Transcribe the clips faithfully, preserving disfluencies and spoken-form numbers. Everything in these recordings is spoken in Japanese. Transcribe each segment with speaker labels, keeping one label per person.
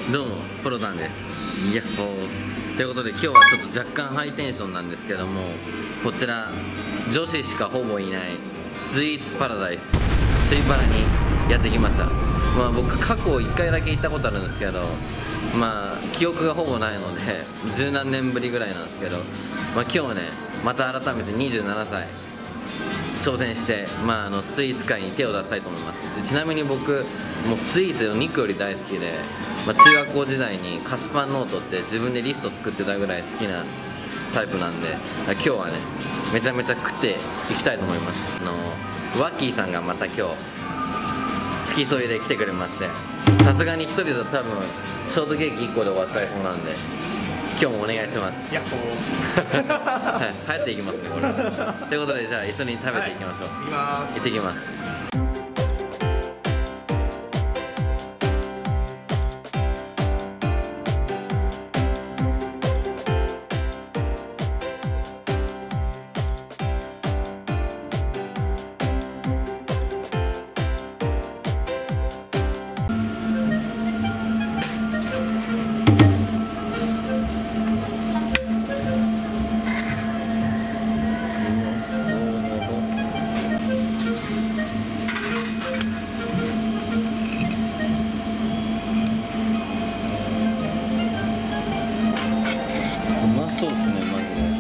Speaker 1: どうもプロタンです。ヤッホーということで、今日はちょっと若干ハイテンションなんですけども、こちら女子しかほぼいないスイーツパラダイススイパラにやってきました。まあ僕過去いっかいだけ行ったことあるんですけど、まあ記憶がほぼないので十何年ぶりぐらいなんですけど、まあ、今日はねまた改めてにじゅうななさい挑戦して、まあ、あのスイーツ界に手を出したいと思います。でちなみに僕もうスイーツお肉より大好きで、まあ、中学校時代に菓子パンノートって自分でリスト作ってたぐらい好きなタイプなんで、今日はねめちゃめちゃ食っていきたいと思います。あのワッキーさんがまた今日付き添いで来てくれまして、さすがにひとりだと多分ショートケーキいっこで終わっちゃいそうなんで、今日もお願いします。
Speaker 2: やっほー
Speaker 1: はい、流行っていきますねこれ。ということで、じゃあ一緒に食べていきましょう。
Speaker 2: はい、行きます。
Speaker 1: 行ってきます。そうですね、マジで。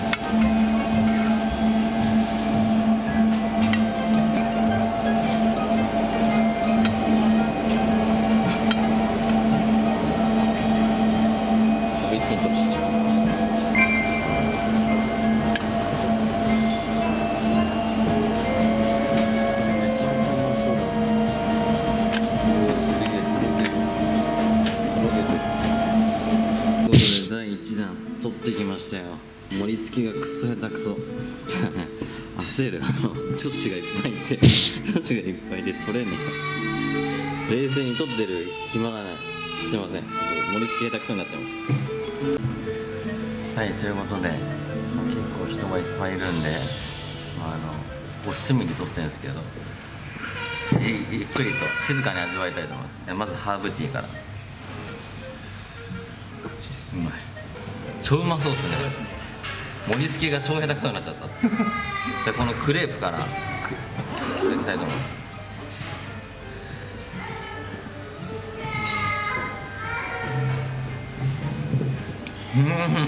Speaker 1: 一気に取っちゃう。めちゃめちゃうまそうだ。おお、すげえ、とろける。とろけてる。ということで、だいいちだん取ってきましたよ。盛り付けがクソ下手くそ。焦る。あの女子がいっぱいいて女子がいっぱいで取れんのか。冷静に取ってる暇がない。すいません、盛り付け下手くそになっちゃいました。はい、ということで結構人がいっぱいいるんで、あのお隅で取ってるんですけど、ゆゆっくりと静かに味わいたいと思います。まずハーブティーから。うまい、超うまそうっすね。盛り付けが超下手くそになっちゃったで、このクレープからいきたいと思います。うん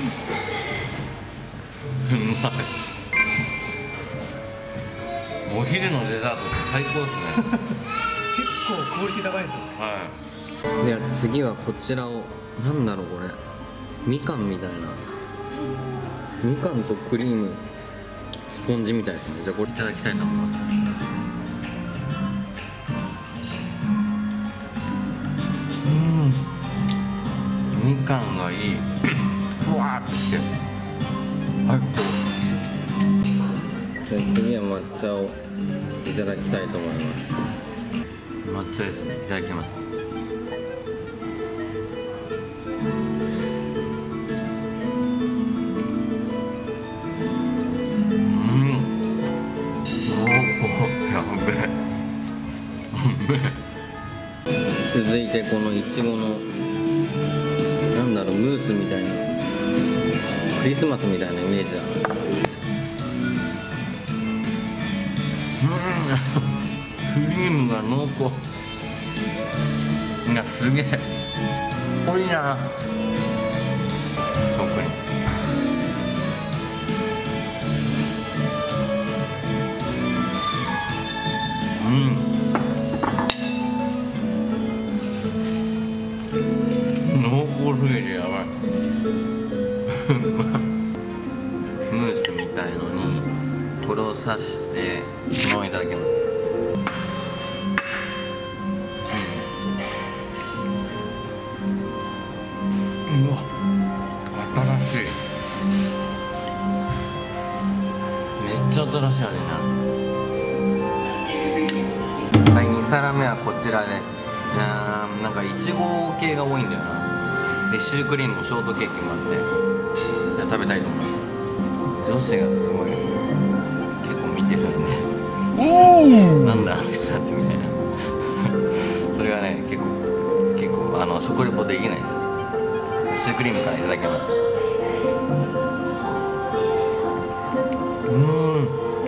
Speaker 1: うまい。お昼のデザートって最高ですね。
Speaker 2: 結構クオリティ高いですよ。
Speaker 1: はい。では次はこちらを、なんだろうこれ、みかんみたいな、みかんとクリームスポンジみたいですね。じゃあこれいただきたいと思います。うん、みかんがいい。ふわーってきて、はい、で次は抹茶をいただきたいと思います。抹茶ですね、いただきます。続いてこのいちごのなんだろう、ムースみたいな、クリスマスみたいなイメージだな。うんクリームが濃厚。いやすげえ濃いな。特にうん濃厚すぎてやばいムースみたいのにこれを刺してそのままいただきます。うん、うわ新しい、めっちゃ新しい味になる。はい、に皿目はこちらです。じゃーん、なんかいちご系が多いんだよな。でシュークリームもショートケーキもあって、じゃあ食べたいと思います。女子がすごい結構見てるんでなんだあの人たちみたいなそれがね結構結構あの食レポできないです。シュークリームからいただきます。うーん、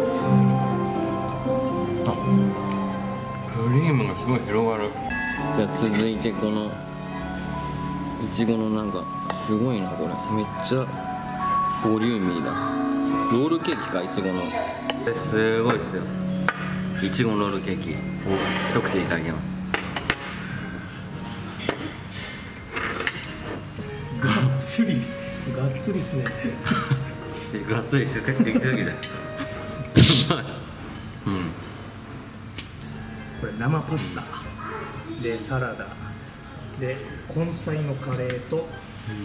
Speaker 1: あ、クリームがすごい広がる。じゃあ続いてこのいちごのなんかすごいな、これめっちゃボリューミーだ。ロールケーキか、いちごの。すごいですよ、いちごロールケーキ。一口いただきます。
Speaker 2: がっつりがっつりっすね。
Speaker 1: がっつりしてきすぎだ。うん、
Speaker 2: これ生パスタでサラダで根菜のカレーと、
Speaker 1: うん、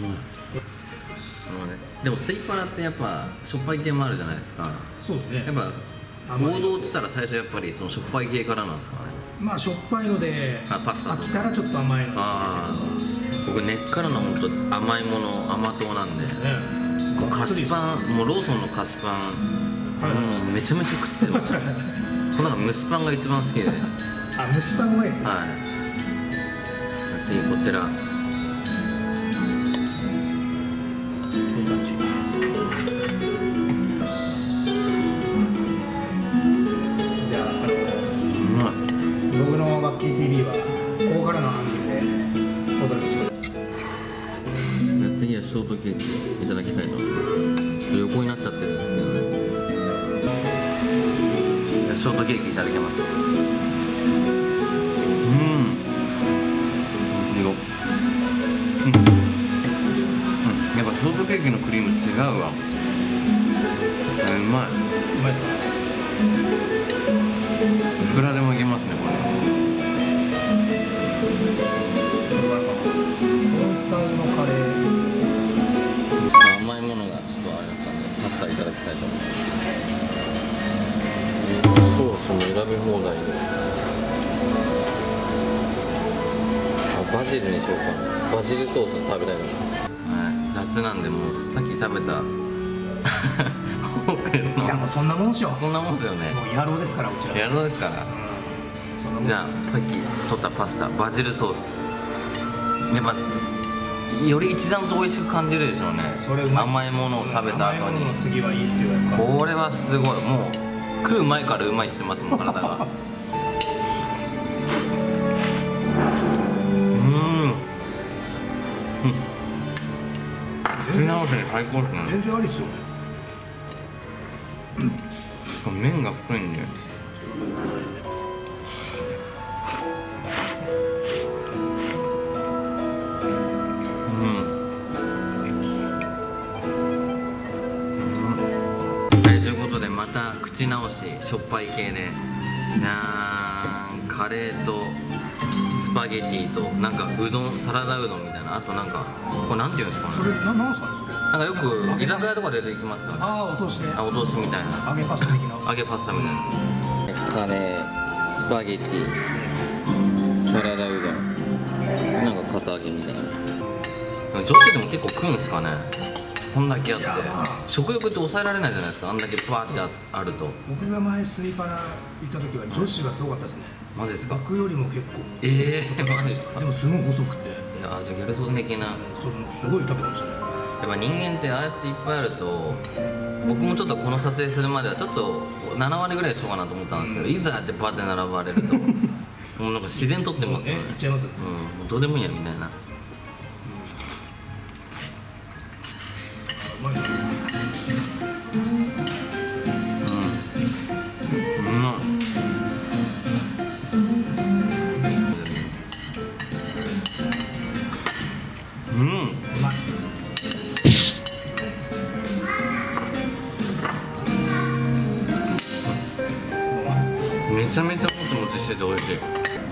Speaker 1: でもスイパラってやっぱしょっぱい系もあるじゃないですか。
Speaker 2: そうですね。
Speaker 1: やっぱ王道って言ったら最初やっぱりそのしょっぱい系からなんですかね。
Speaker 2: まあしょっぱいので、
Speaker 1: あ、パスタとか
Speaker 2: 飽きたらちょっと甘いの。
Speaker 1: ああ、僕根っからの本当甘いもの、甘党なんで、こう菓子パン、もうローソンの菓子パン、はい、もうめちゃめちゃ食ってました。このなんか蒸しパンが一番好きで。
Speaker 2: あ、蒸しパンうまいっすね。
Speaker 1: はい。次こちら。
Speaker 2: いい感じ。じゃあ、あの、
Speaker 1: うまい。
Speaker 2: 僕のバッキー ティーブイ はここからのアングルでお届けします。
Speaker 1: 次はショートケーキいただきたいと思います。ちょっと横になっちゃってるんですけどね。じゃあショートケーキいただきます。うん、いちご、うん、やっぱショートケーキのクリーム違うわ。うまい。
Speaker 2: うまいっすか。
Speaker 1: いくらでもいけますね、これ。
Speaker 2: これは根菜のカレー。
Speaker 1: 甘いものがちょっとあれだったんでパスタいただきたいと思います。ソースも選び放題で、あ、バジルにしようかな。バジルソース食べたいと思います。はい、雑なんでもうさっき食べたフォークの、
Speaker 2: いやもうそんなもんっしょ。
Speaker 1: そんなもんですよね。
Speaker 2: もう野郎ですから、うちら。
Speaker 1: やろうですから。
Speaker 2: そんなもん。
Speaker 1: じゃあさっき取ったパスタ、バジルソース、やっぱより一段と美味しく感じるでしょうね。
Speaker 2: それうまい。
Speaker 1: 甘いものを食べた後に、
Speaker 2: 次はいいっすよ、やっぱ。
Speaker 1: これはすごい。もう食う前からうまいって言ってますもん、体が。うん、口直しに最高ですね。
Speaker 2: 全然ありっすよね。
Speaker 1: しかも麺が太いんで、また口直し、しょっぱい系で、なーん、カレーとスパゲティとなんかうどん、サラダうどんみたいな、あとなんかこれなんていうんですかね。
Speaker 2: それな、なんすかね、それ。
Speaker 1: なんかよく居酒屋とかで出てきますよね。
Speaker 2: ああ、お通しね。
Speaker 1: あ、お通しみたいな。
Speaker 2: 揚げパスタ的な。
Speaker 1: 揚げパスタみたいな。カレー、スパゲティ、サラダうどん、なんか堅揚げみたいな。女子でも結構食うんすかね。こんだけあって食欲って抑えられないじゃないですか、あんだけバーって あ, あると。
Speaker 2: 僕が前スイパラ行った時は女子がすごかったですね。
Speaker 1: マジですか。
Speaker 2: 僕よりも結構。
Speaker 1: ええー、マジですか。
Speaker 2: でもすごい細くて、い
Speaker 1: や、じゃあギャルソン的な。
Speaker 2: そうすごい食べてましたね。
Speaker 1: やっぱ人間ってああやっていっぱいあると、僕もちょっとこの撮影するまではちょっとななわりぐらいしようかなと思ったんですけど、いざやってバーって並ばれるともうなんか自然とってますよね。
Speaker 2: いっちゃいますよね。
Speaker 1: うん、もうどうでもいいやみたいな。
Speaker 2: うまいな。
Speaker 1: うん、うまい。めちゃめちゃもちもちしてて美味しい。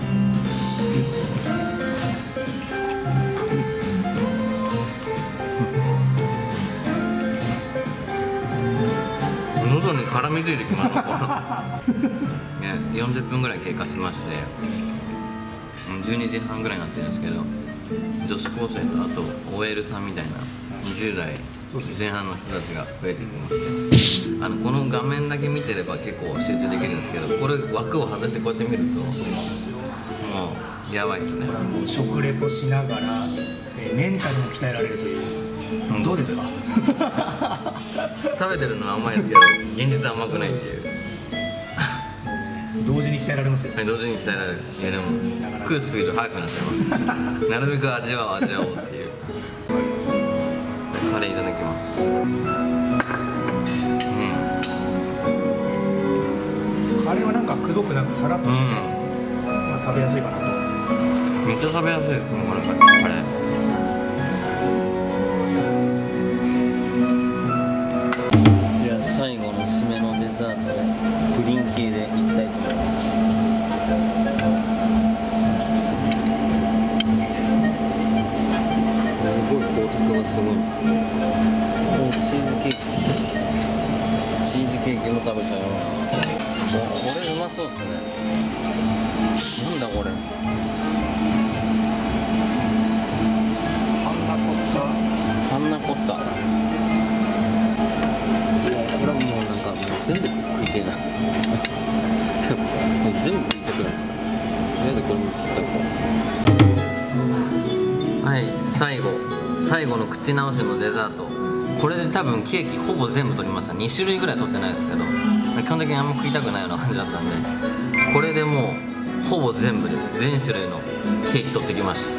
Speaker 1: 喉に絡みついてきましたね。よんじゅっぷんぐらい経過しまして、じゅうにじはんぐらいになってるんですけど、女子高生とあと オーエル さんみたいなにじゅうだいぜん半の人たちが増えてきまして、あのこの画面だけ見てれば結構集中できるんですけど、これ枠を外してこうやって見ると、そうなんですよ、もうやばいっすね。
Speaker 2: これはもう食レポしながら、えーメンタルも鍛えられるという、
Speaker 1: うん、
Speaker 2: どうですか？
Speaker 1: 食べてるのは甘いですけど現実は甘くないっていう。
Speaker 2: 同時に鍛えられますよ。
Speaker 1: はい、同時に鍛えられる。いやでも食うスピード速くなってますなるべく味わおう味わおうっていう。カレーいただきます。うん、
Speaker 2: カレーはなんかくどくなくさらっとして、うん、まあ食べやすいかなと。
Speaker 1: めっちゃ食べやすいです。このカレー。じゃあ最後の締めのデザートでプリン系でいきたいと思います。すごい光沢がすごい。お、チーズケーキチーズケーキも食べちゃうよ。お、これうまそうっすね。なんだこれ。
Speaker 2: パンナコッタ。
Speaker 1: パンナコッタ。これはもうなんかもう全部食いてえなもう全部食いたくなっちゃった。とりあえずこれも食ったこう。はい、最後最後の口直しのデザート。これで多分ケーキほぼ全部取りました。に種類ぐらい取ってないですけど、基本的にあんま食いたくないような感じだったんで、これでもうほぼ全部です。全種類のケーキ取ってきました。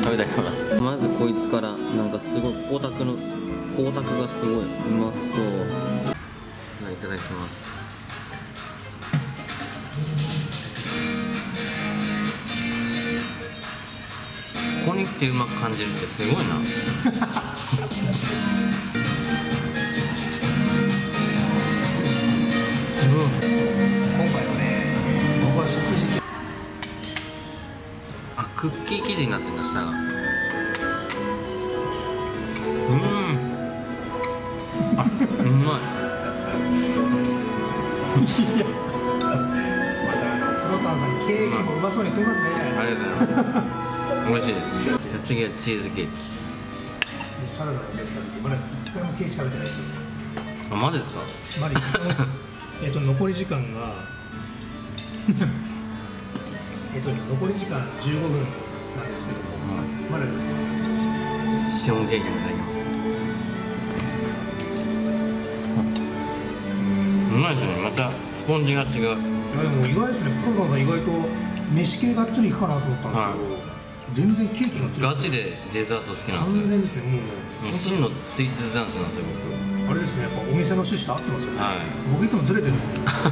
Speaker 1: 食べたいと思います。まずこいつから、なんかすごい光沢の光沢がすごいうまそう。いただきます。ここに来てうまく感じるってすごいなうん、今
Speaker 2: 回はね、僕は食事
Speaker 1: あ、クッキー生地になってんだ、下が。うんあ、うまい
Speaker 2: いや、またあのプロタンさんケーキもうまそうに食いますね。
Speaker 1: ありがとうございます美味しいです。次はチーズケーキ。
Speaker 2: サラダのケーキ食べて、まだ一回もケーキ食べてないですよ。
Speaker 1: あ、マジですか？
Speaker 2: まだえっと残り時間がえっと残り時間じゅうごふんなんですけども、うん、まだ
Speaker 1: シフォンケーキもいただきます。うまいですね。またスポンジが違う。いや
Speaker 2: でも意外ですね。プロタンさん意外と飯系がっつりいくかなと思ったんですけど、はい、全然ケーキがっつり。
Speaker 1: ガチでデザート好きなんですよ。
Speaker 2: 完全ですね。もう
Speaker 1: 真のスイーツ男子なんですよ僕。
Speaker 2: あれですね。やっぱお店の趣旨と合ってますよね。
Speaker 1: はい、
Speaker 2: 僕いつもずれてる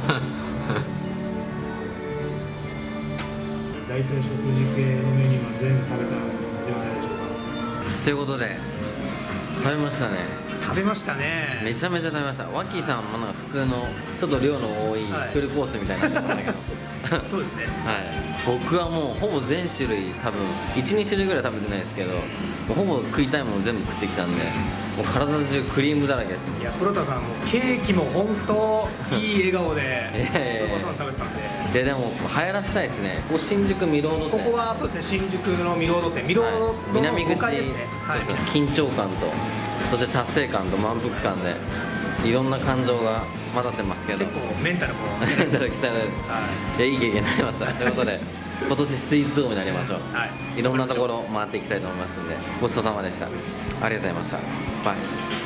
Speaker 2: 大体食事系のメニューは全部食べたのではないでしょうか。
Speaker 1: ということで食べましたね。
Speaker 2: 食べましたね。
Speaker 1: めちゃめちゃ食べました。ワッキーさんもなんか普通のちょっと量の多いフルコースみたいになってましたけど、
Speaker 2: はい、そうですね、
Speaker 1: はい、僕はもうほぼ全種類多分いち、に種類ぐらい食べてないですけど、ほぼ食いたいもの全部食ってきたんで、もう体中クリームだらけです。
Speaker 2: いや、プロタさんもケーキも本当いい笑顔でお子さん食べてたんで。
Speaker 1: いやでも流行らしたいですね。ここ新宿ミロード店。
Speaker 2: ここはそうですね、新宿のミロード店、ミロードの
Speaker 1: 南口
Speaker 2: ごかいですね。
Speaker 1: はい、そうそう、緊張感とそして達成感と満腹感でいろんな感情が混ざってますけど、
Speaker 2: 結構メンタルも
Speaker 1: メンタル鍛えられる、はい、いやいい経験になりましたということで今年スイーツ王になりましょう、はい、いろんなところ回っていきたいと思いますので、ごちそうさまでした。ありがとうございました。バイ。